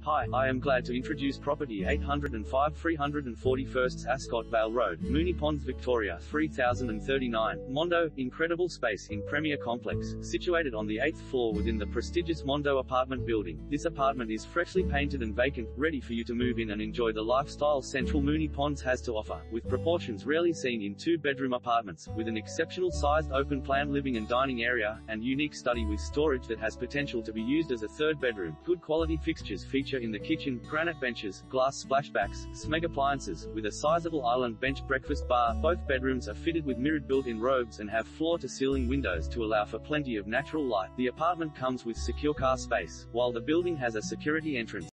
Hi, I am glad to introduce property 805 341st Ascot Vale Road, Moonee Ponds, Victoria 3039, Mondo. Incredible space in Premier Complex, situated on the 8th floor within the prestigious Mondo apartment building. This apartment is freshly painted and vacant, ready for you to move in and enjoy the lifestyle Central Moonee Ponds has to offer, with proportions rarely seen in two-bedroom apartments, with an exceptional sized open-plan living and dining area, and unique study with storage that has potential to be used as a third bedroom. Good quality fixtures feature in the kitchen, granite benches, glass splashbacks, Smeg appliances, with a sizable island bench breakfast bar. Both bedrooms are fitted with mirrored built-in robes and have floor-to-ceiling windows to allow for plenty of natural light. The apartment comes with secure car space, while the building has a security entrance.